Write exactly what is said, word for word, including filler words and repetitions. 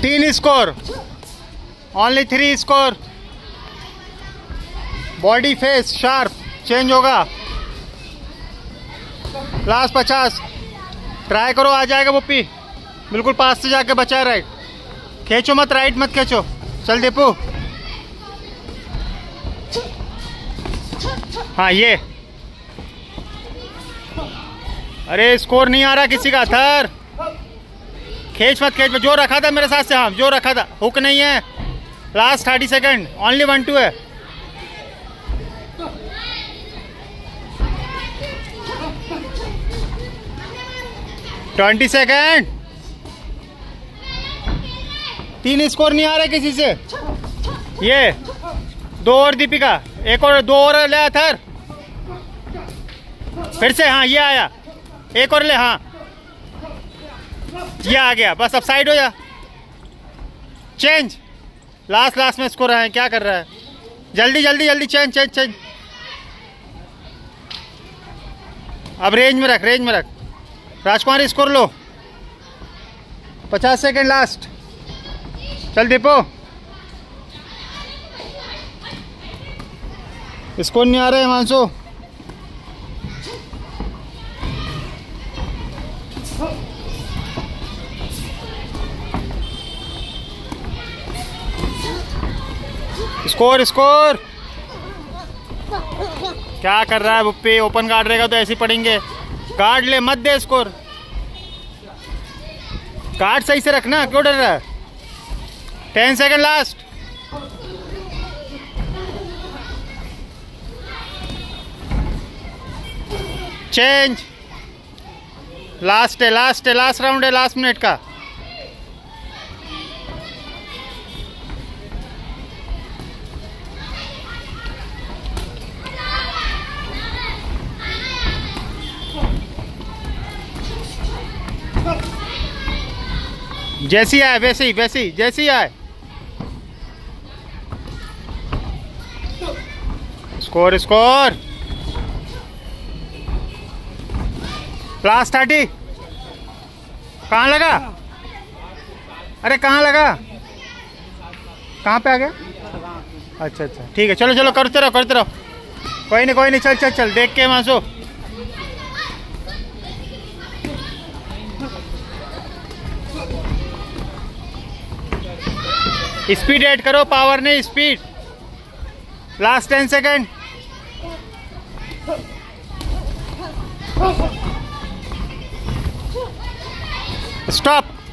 तीन score, only three score. Body face sharp change होगा। Last पचास, ट्राई करो, आ जाएगा बुप्पी। बिल्कुल पास से जाके बचा है। राइट खींचो मत, राइट मत खींचो। चल दीपू। हाँ ये, अरे स्कोर नहीं आ रहा किसी का। थर खींच मत, खींच मत। जो रखा था मेरे साथ से, हाँ जो रखा था। हुक नहीं है। Last thirty second, only one two है। Twenty second. तीन स्कोर नहीं आ रहे किसी से। ये दो और दीपिका, एक और, दो और ले थर। फिर से, हाँ ये आया। एक और ले, हाँ ये आ गया। बस अब साइड हो जा। चेंज। लास्ट लास्ट में स्कोर है, क्या कर रहा है? जल्दी जल्दी जल्दी चेंज चेंज चेंज। अब रेंज में रख, रेंज में रख। राजकुमारी स्कोर लो। पचास सेकेंड लास्ट। चल दीपो। स्कोर नहीं आ रहा है मानसो। Score score. क्या कर रहा है बुप्पी? ओपन गार्ड रहेगा तो ऐसे ही पड़ेंगे। गार्ड ले, मत दे स्कोर। गार्ड सही से रखना, क्यों डर रहा है? Ten second last. Change. Last है, लास्ट है, लास्ट राउंड है, लास्ट मिनट का। जैसी आए वैसे ही, वैसे ही जैसी आए। Score score. Last thirty. कहाँ लगा? अरे कहाँ लगा? कहाँ पे आ गया? अच्छा अच्छा ठीक है, चलो चलो करते रहो करते रहो। कोई नहीं कोई नहीं, चल चल चल। देख के मासो। स्पीड ऐड करो, पावर नहीं speed. Last ten second. Stop.